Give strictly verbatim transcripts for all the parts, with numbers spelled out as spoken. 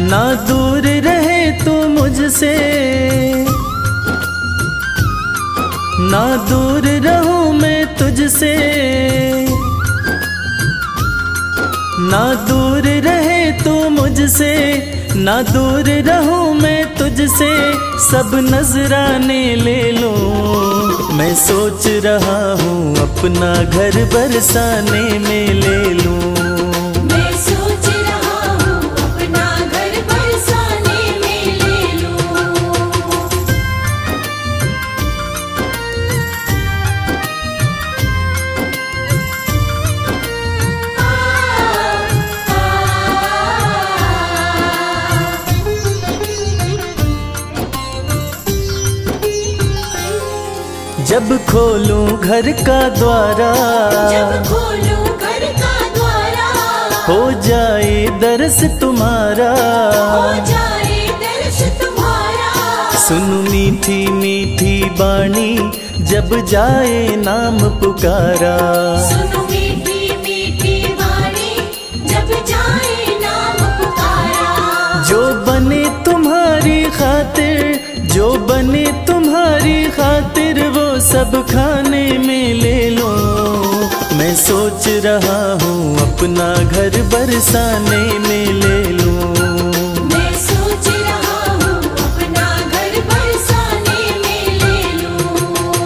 ना दूर रहे तू मुझसे, ना दूर रहूं मैं तुझसे, ना दूर रहे तू मुझसे, ना दूर रहूं मैं तुझसे, सब नजराने ले लो। मैं सोच रहा हूँ अपना घर बरसाने में ले लूं। जब खोलूं घर का द्वारा, जब खोलूं घर का द्वारा, हो जाए दर्श तुम्हारा, हो जाए दर्श तुम्हारा। सुन मीठी मीठी बाणी जब जाए नाम पुकारा, सुन मीठी मीठी बाणी जब जाए नाम पुकारा। जो बने तुम्हारी खातिर, जो बने तुम्हारी खातिर, वो सब खाने में ले लो। मैं सोच रहा हूँ अपना घर बरसाने में ले लूं। मैं सोच रहा हूँ अपना घर बरसाने में ले लूं।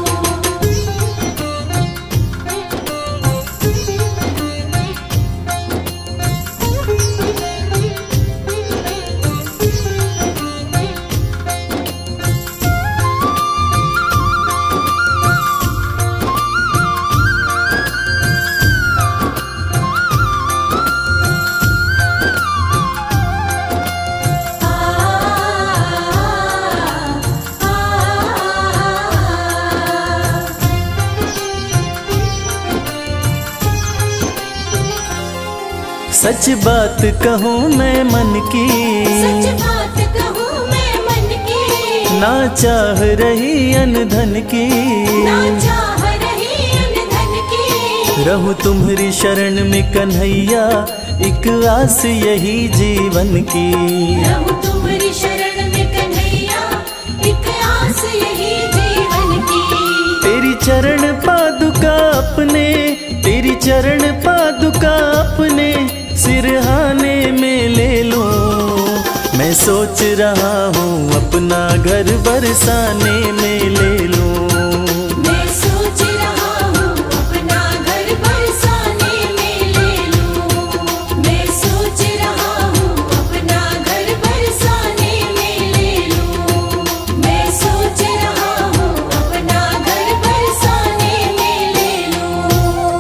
सच बात कहूँ मैं मन की, सच बात कहूँ मैं मन की, ना चाह रही अनधन की, ना चाह रही अनधन की। रहूं तुम्हारी शरण में कन्हैया, एक आस यही जीवन की। रहूं तुम्हारी शरण में कन्हैया, एक आस यही जीवन की। तेरी चरण पादुका अपने, तेरी चरण पादुका अपने सिरहाने में ले लूं। मैं सोच रहा हूँ अपना घर बरसाने में ले लूं। मैं सोच रहा हूँ अपना घर बरसाने में ले लूं। मैं सोच रहा हूँ अपना घर बरसाने में ले लूं। मैं सोच रहा हूँ अपना घर बरसाने में ले लूं।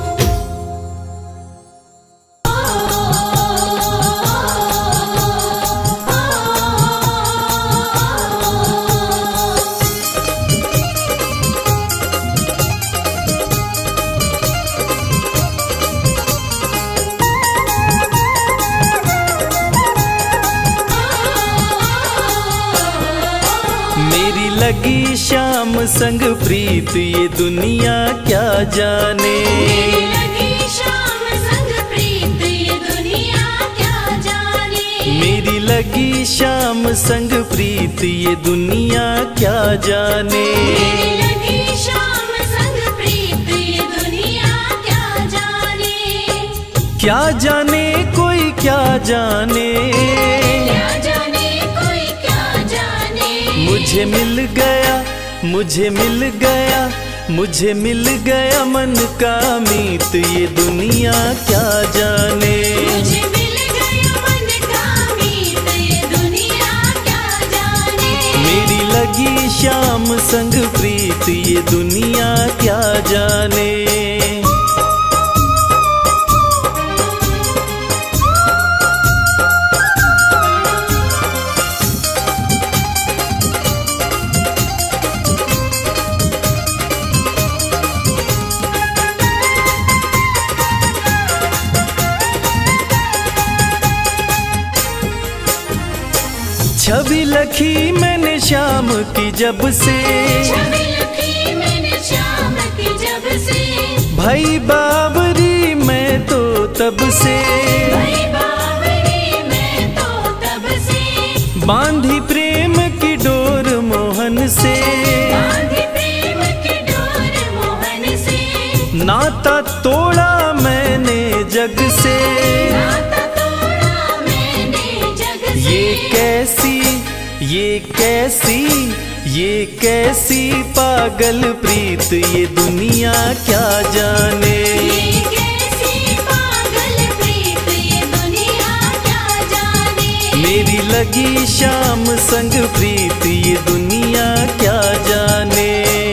मेरी लगी शाम संग प्रीत ये दुनिया क्या जाने। मेरी लगी शाम संग प्रीत ये दुनिया क्या जाने। मेरी लगी शाम संग प्रीत ये दुनिया क्या जाने। मेरी लगी शाम संग प्रीत ये दुनिया क्या जाने। क्या जाने कोई क्या जाने, क्या जाने कोई क्या जाने। मुझे मिल गया, मुझे मिल गया, मुझे मिल गया मन का मीत ये दुनिया क्या जाने। मुझे मिल गया मन का मीत ये दुनिया क्या जाने। मेरी लगी शाम संग प्रीत ये दुनिया क्या जाने। छवि लखी मैंने शाम की जब से, छवि लखी मैंने शाम की जब से। भाई बावरी मैं तो तब से, भाई बावरी मैं तो तब बांधी प्रेम की डोर मोहन से, बांधी प्रेम की डोर मोहन से, नाता तोड़ा मैंने जग से, नाता तोड़ा मैंने जग से। ये कैसी ये कैसी ये कैसी पागल प्रीत, ये दुनिया क्या जाने। ये कैसी पागल प्रीत, ये दुनिया क्या जाने। मेरी लगी शाम संग प्रीत, ये दुनिया क्या जाने।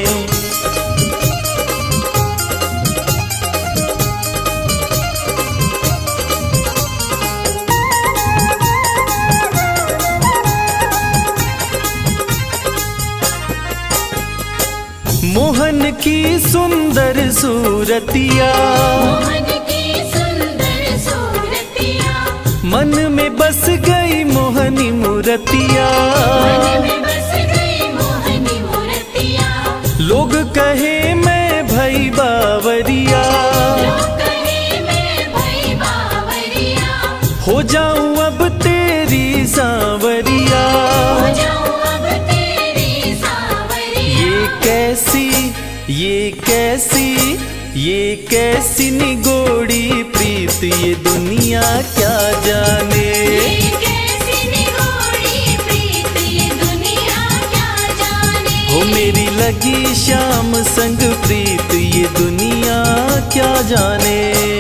मोहन की सुंदर सूरतिया, मोहन की सुंदर सूरतिया, मन में बस गई मोहनी मूरतिया। मन में बस गई मोहनी मूरतिया। लोग कहे मैं भई बावरिया, लोग कहे मैं भई बावरिया, हो जाऊं अब तेरी सांवरिया। हो जाऊं अब तेरी सांवरिया। ये कैसी ये कैसी ये कैसी निगोड़ी प्रीत, ये दुनिया क्या जाने। ये कैसी निगोड़ी प्रीत, ये दुनिया क्या जाने। हो मेरी लगी शाम संग प्रीत, ये दुनिया क्या जाने।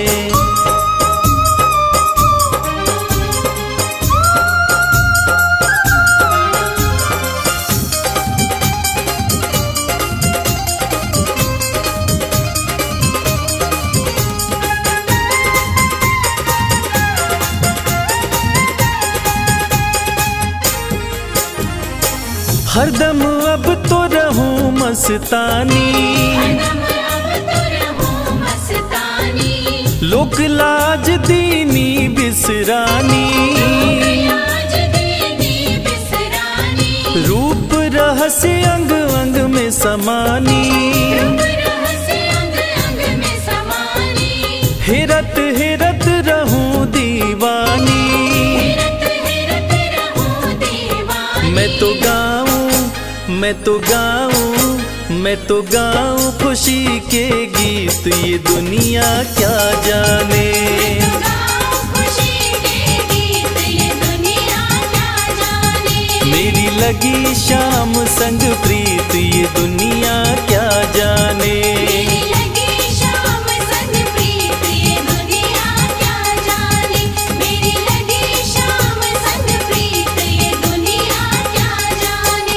हरदम अब तो रहूं मस्तानी, हरदम अब तो रहूं मस्तानी। लोक लाज दीनी बिसरानी, आज दीनी बिसरानी। रूप रहस्य अंग अंग में समानी। रूप रहस्य अंग अंग में समानी। हेरत हेरत रहूं दीवानी। हेरत हेरत रहूं दीवानी। मैं तो गाऊं मैं तो गाऊं मैं तो गाऊं खुशी के गीत, ये दुनिया क्या जाने। मैं तो गाऊं खुशी के गीत, ये दुनिया क्या जाने। मेरी लगी शाम संग प्रीत, ये दुनिया क्या जाने। मेरी लगी शाम संग प्रीत, ये दुनिया क्या जाने। मेरी लगी शाम संग प्रीत, ये दुनिया क्या जाने।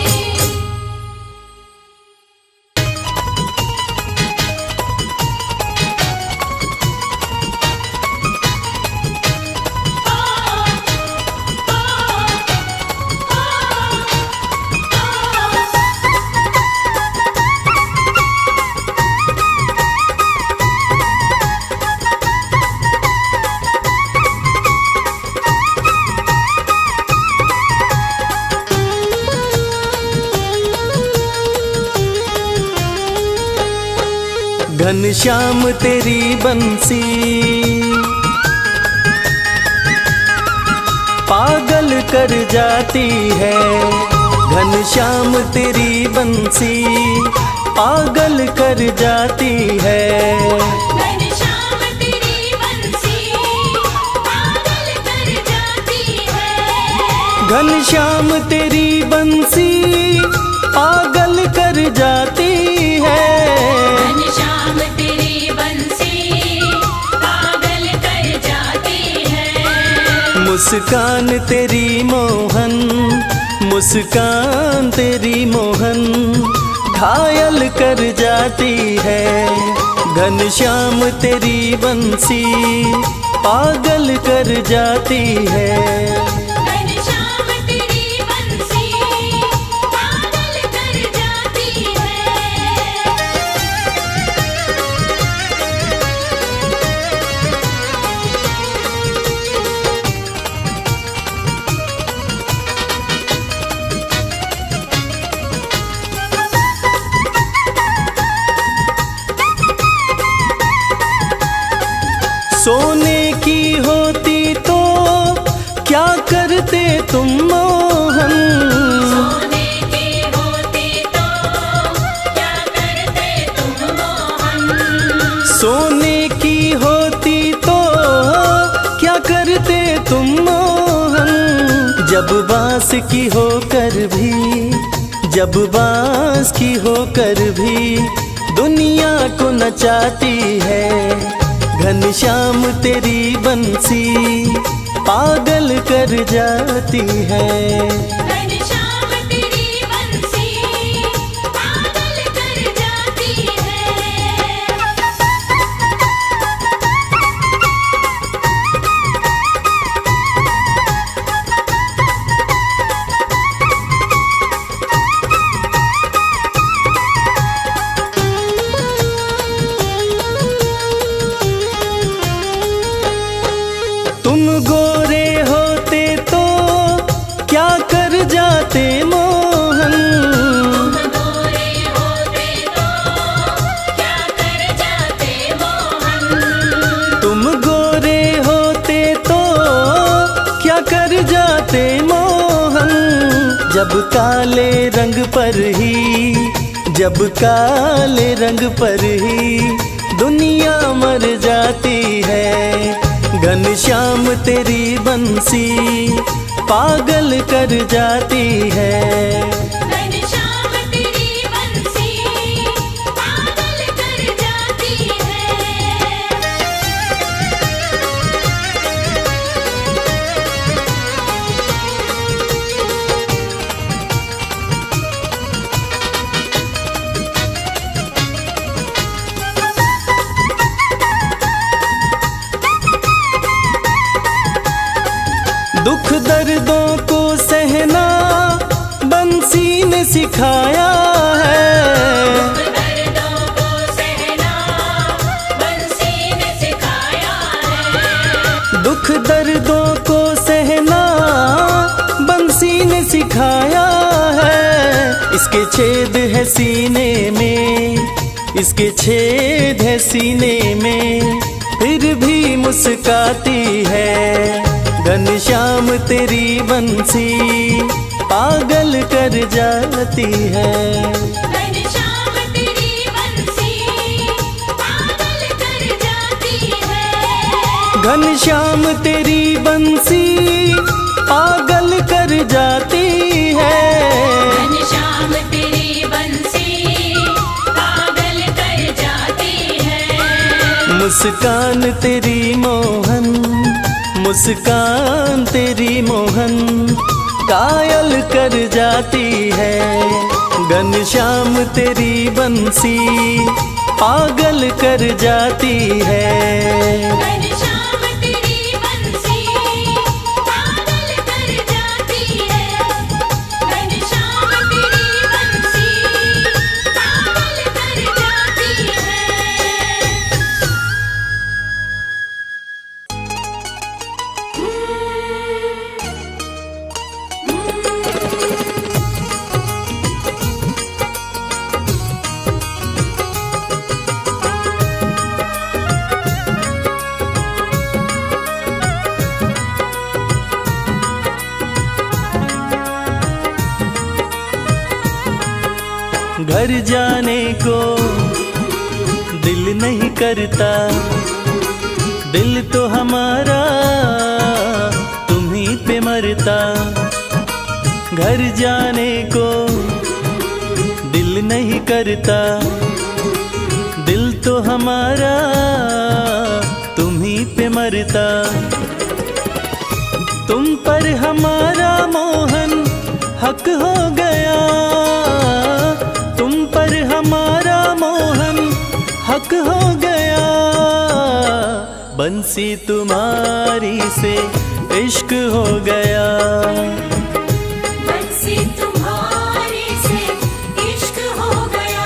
घनश्याम तेरी बंसी पागल कर जाती है। घनश्याम तेरी बंसी पागल कर जाती है। घनश्याम तेरी बंसी पागल कर जाती है। घनश्याम तेरी बंसी पागल कर जाती है। घनश्याम तेरी बंसी पागल कर जाती है। मुस्कान तेरी मोहन मुस्कान तेरी मोहन घायल कर जाती है। घनश्याम तेरी बंसी पागल कर जाती है। घनश्याम तेरी बंसी पागल कर जाती है। सोने की होती तो क्या करते तुम मोह बांस की होकर भी, जब बांस की होकर भी दुनिया को नचाती है, घनश्याम तेरी बंसी पागल कर जाती है। घनश्याम तेरी बंसी पागल कर जाती है। तुम गोरे होते तो क्या कर जाते मोहन, तुम गोरे होते तो क्या कर जाते मोहन। तुम गोरे होते तो क्या कर जाते मोहन। जब काले रंग पर ही, जब काले रंग पर ही दुनिया मर जाती है, घनश्याम तेरी बंसी पागल कर जाती है। घनश्याम तेरी बंसी पागल कर जाती है। दुख दर्दों को सहना बंसी ने सिखाया है, दर्दों को सहना बंसी ने सिखाया है। दुख दर्दों को सहना बंसी ने सिखाया है। इसके छेद है सीने में, इसके छेद है सीने में, फिर भी मुस्काती है, घनश्याम तेरी बंसी पागल कर जाती है। घनश्याम तेरी बंसी पागल कर जाती है। घनश्याम तेरी बंसी पागल कर जाती है। घनश्याम तेरी बंसी पागल कर जाती है। मुस्कान तेरी मोहन, मुस्कान तेरी मोहन कायल कर जाती है, घनश्याम तेरी बंसी पागल कर जाती है। घनश्याम तेरी बंसी पागल कर जाती है। घनश्याम तेरी बंसी पागल कर जाती है। घर जाने को दिल नहीं करता, दिल तो हमारा तुम्हीं पे मरता। घर जाने को दिल नहीं करता, दिल तो हमारा तुम्हीं पे मरता। तुम पर हमारा मोहन हक हो गया, तुम पर हमारा मोहन हक हो गया। बंसी तुम्हारी से इश्क हो गया, बंसी तुम्हारे से इश्क हो गया।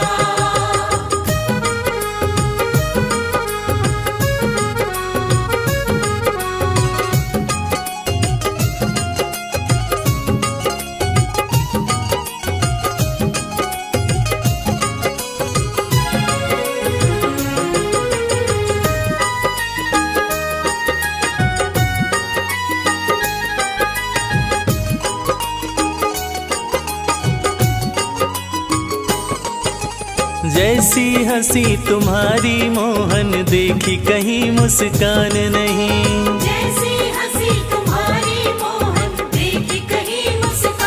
जैसी हंसी तुम्हारी मोहन देखी कहीं मुस्कान नहीं, जैसी हंसी तुम्हारी मोहन देखी कहीं मुस्कान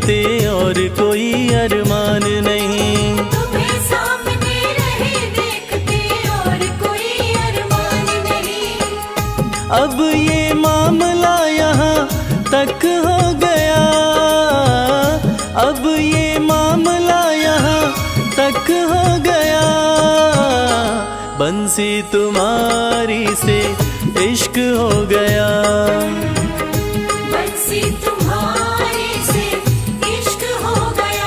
देखते और कोई अरमान नहीं। तुम्हें सामने रहे देखते और कोई अरमान नहीं। अब ये मामला यहाँ तक हो गया, अब ये मामला यहाँ तक हो गया। बंसी तुम्हारी से इश्क हो गया, बंसी तुम्हारे से इश्क हो गया।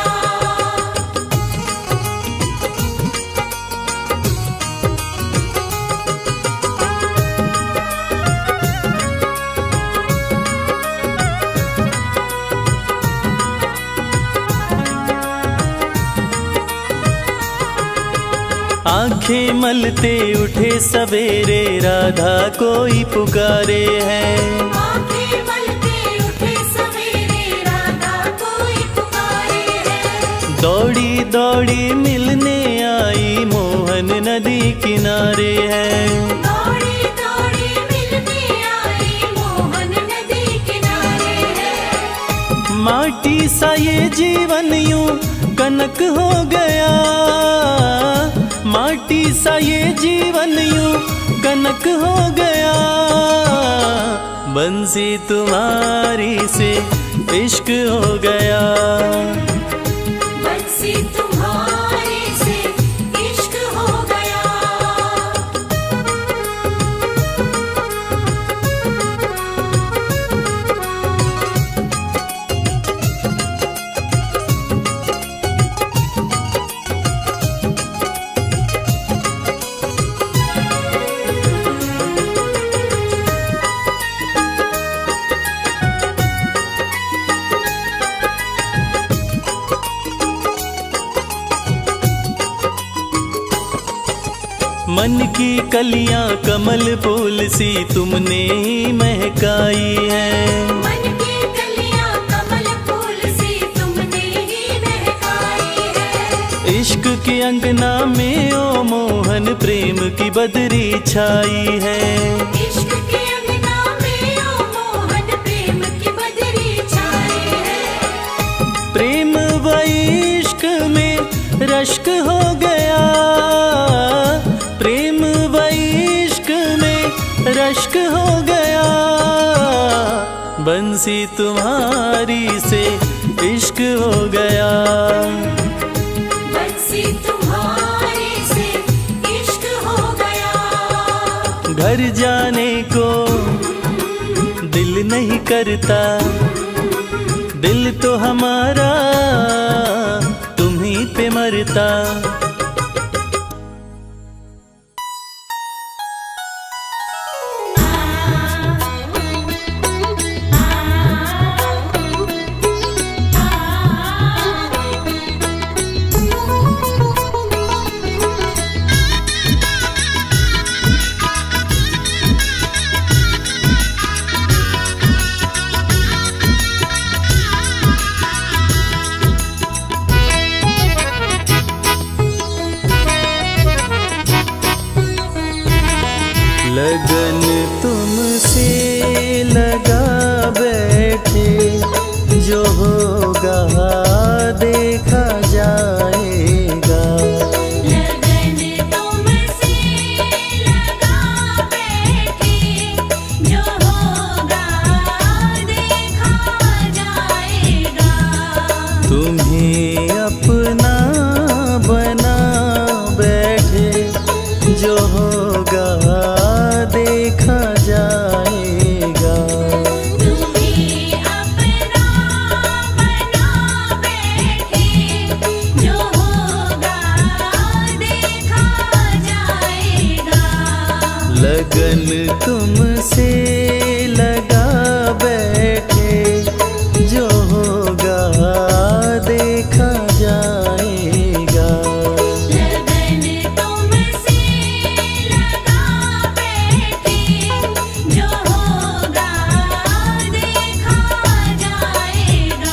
आंखें मलते उठे सवेरे राधा कोई पुकारे है। आंखें मलते उठे सवेरे राधा कोई पुकारे है। दौड़ी दौड़ी मिलने आई मोहन नदी किनारे है। दौड़ी दौड़ी मिलने आई मोहन नदी किनारे है। माटी सा ये जीवन यूं कनक हो गया, माटी सा ये जीवन यूं कनक हो गया। बंसी तुम्हारी से इश्क हो गया, बंसी तुम्हारे से इश्क हो गया। मन की कलियां कमल फूल सी तुमने ही महकाई है। मन की कलियां कमल फूल सी तुमने ही महकाई है। इश्क के अंगना में ओ मोहन प्रेम की बदरी छाई है। इश्क के अंगना में ओ मोहन प्रेम की बदरी छाई है। प्रेम व इश्क में रश्क हो गया, प्रेम व इश्क में रश्क हो गया। बंसी तुम्हारी से इश्क हो गया, बंसी तुम्हारे से इश्क हो गया। घर जाने को दिल नहीं करता, दिल तो हमारा तुम्हीं पे मरता। लगन तुमसे लगा बैठे, जो होगा देखा जाएगा। लगन तुमसे लगा बैठे, जो होगा देखा जाएगा। तुम्हें अपना बना बैठे, जो होगा देखा जाएगा। तुम्हें अपना बना बैठे, जो होगा देखा जाएगा। लगन तुमसे लगा बैठे, जो होगा देखा जाएगा। लगन तुमसे लगा बैठे, जो होगा देखा जाएगा।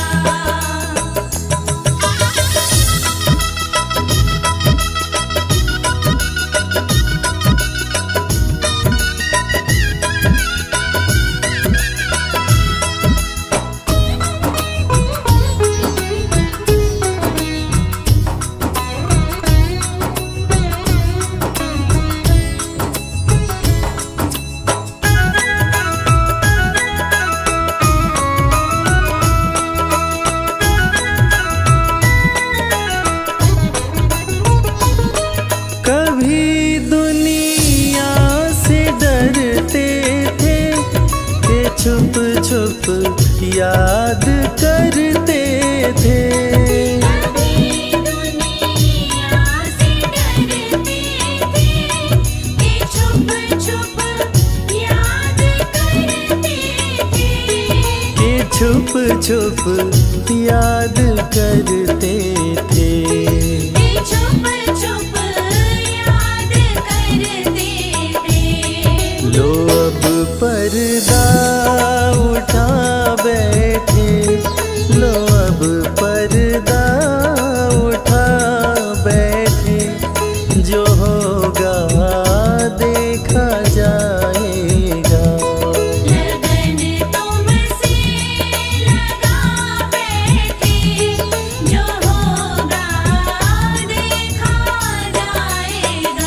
याद करते थे। कभी दुनिया से डरते थे कि छुप छुप याद करते थे। कि छुप छुप याद करते थे। कि छुप छुप याद करते थे। लो अब पर्दा उठा बैठे, लो अब पर्दा उठा बैठे, जो होगा देखा जाएगा। लगन तुमसे लगा बैठे, जो होगा देखा जाएगा।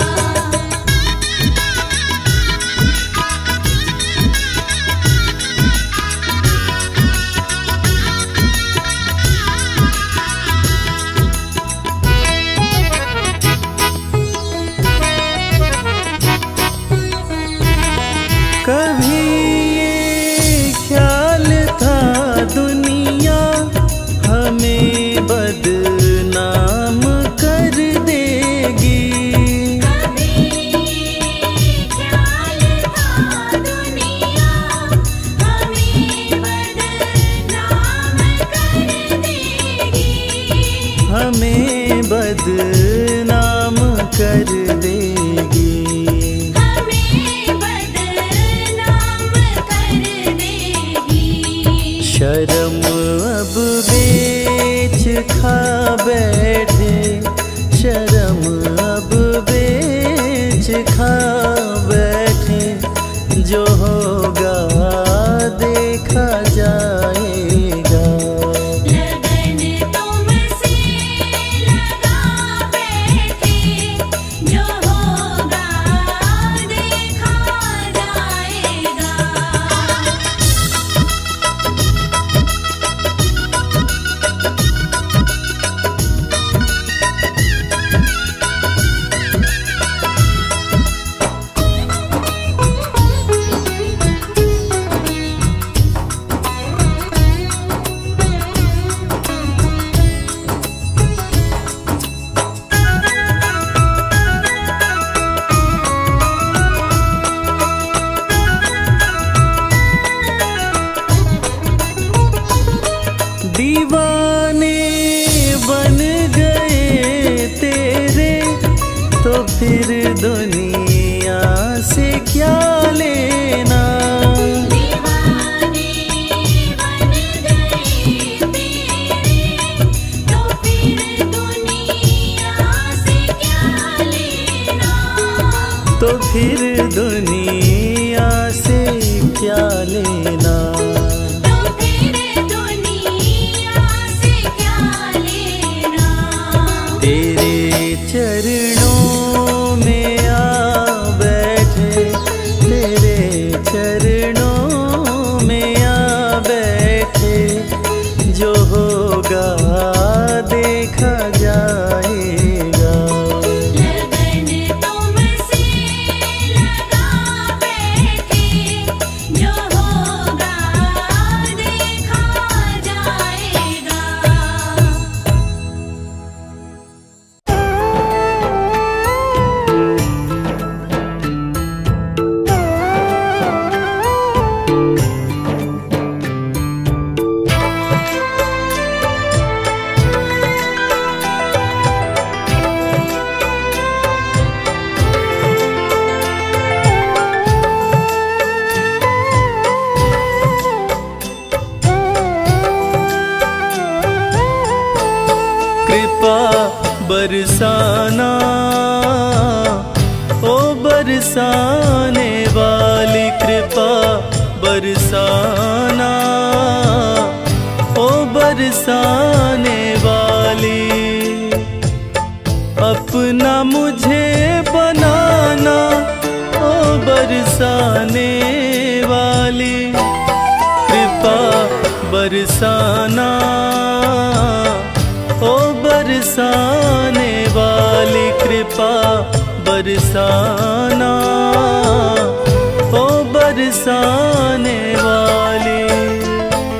कभी ये ख्याल था दुनिया हमें बदनाम कर देगी। कभी ख्याल था दुनिया हमें बदनाम कर देगी। हमें बदनाम कर देगी। हमें बदनाम कर देगी। शर्म अब बेच खा बैठे, शर्म अब बेच खा बैठे, जो होगा देखा जाएगा। लगन तुमसे लगा बैठे, जो होगा देखा जाएगा। दीवाने बन गए तेरे, तो फिर दुनिया से क्या लेना। दीवाने बन गए तेरे, तो फिर दुनिया से क्या लेना। तो फिर दुनिया से क्या लेना। तो फिर दुनिया से क्या लेना। तेरे चरणों में आ बैठे, तेरे चरणों में आ बैठे, जो होगा देखा जाएगा। लगन तुमसे लगा बैठे, जो होगा देखा जाएगा। कृपा बरसाना, ओ बरसाने वाली कृपा बरसाना, ओ बरसाने वाली। अपना मुझे बनाना, ओ बरसाने वाली कृपा बरसाना, ओ बरसाने वाली कृपा बरसाना, ओ बरसाने वाली।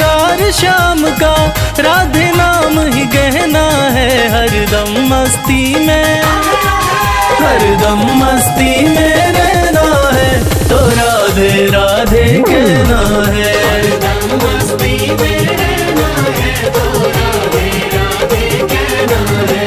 श्याम का राधे नाम ही गहना है, हरदम मस्ती में, हरदम मस्ती में रहना है तो राधे राधे कहना है। हरदम मस्ती में रहना है तो राधे राधे कहना है।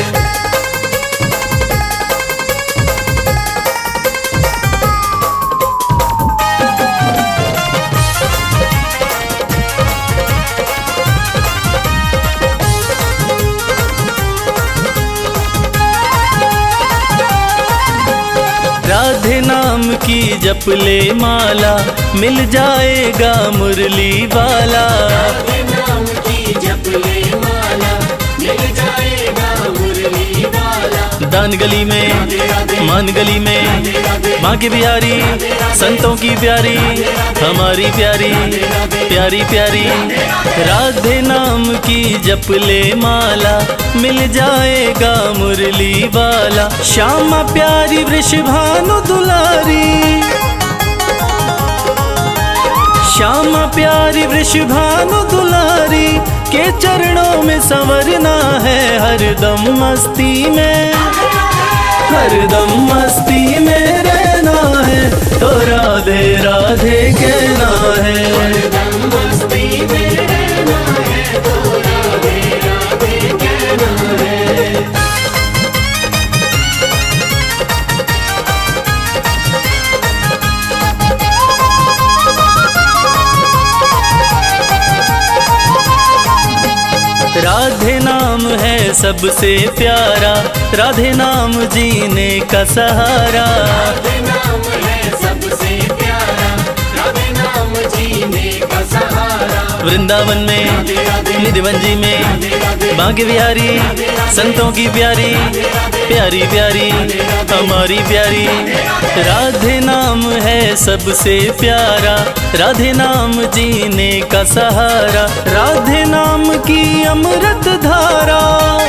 राधे नाम की जप ले माला, मिल जाएगा मुरली वाला। राधे नाम की जप ले माला, मिल जाएगा मुरली वाला। दान गली में मान गली में, माँ की बिहारी संतों की प्यारी, हमारी प्यारी प्यारी प्यारी। राधे नाम की जप ले माला, मिल जाएगा मुरली वाला। श्यामा प्यारी वृषभानु दुलारी, श्यामा प्यारी वृषभानु दुलारी के चरणों में संवरना है, हरदम मस्ती में, हरदम मस्ती में रहना है तो राधे राधे कहना है। हरदम मस्ती में रहना है तो राधे राधे कहना है। राधे नाम है सबसे प्यारा, राधे नाम जीने का सहारा। राधे नाम है सबसे प्यारा, राधे नाम जीने का सहारा। वृंदावन में निधिवन जी में, बांके बिहारी संतों की प्यारी प्यारी प्यारी हमारी प्यारी। राधे नाम है सबसे प्यारा, राधे नाम जीने का सहारा। राधे नाम की अमृत धारा,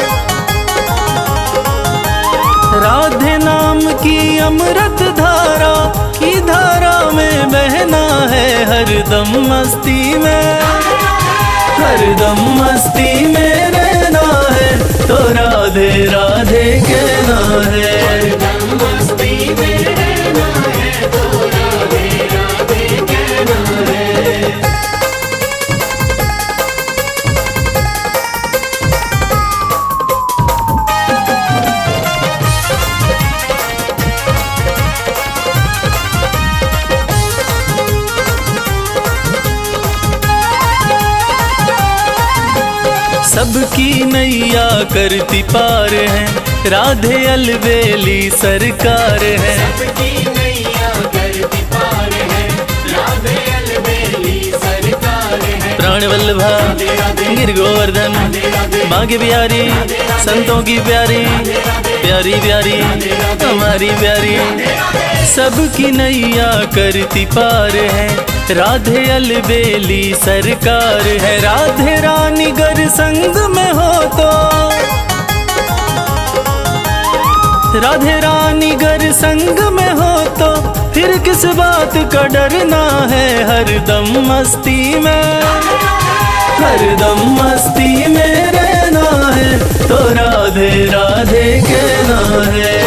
राधे नाम की अमृत धारा की धारा में बहना है, हरदम मस्ती में, हरदम मस्ती में रहना है तो राधे राधे कहना है। हरदम मस्ती में रहना है तो राधे राधे कहना है। सबकी नैया करती पार है, राधे अलवेली सरकार है। सबकी नैया करती पार है, राधे अलवेली सरकार है। प्राण वल्लभा गिर गोवर्धन, बांके बिहारी संतों की प्यारी प्यारी प्यारी हमारी प्यारी। सबकी नैया करती पार है, राधे अलबेली सरकार है। राधे रानी गर संग में हो तो, राधे रानी गर संग में हो तो फिर किस बात का डरना है। हरदम मस्ती में, हरदम मस्ती में रहना है तो राधे राधे कहना है।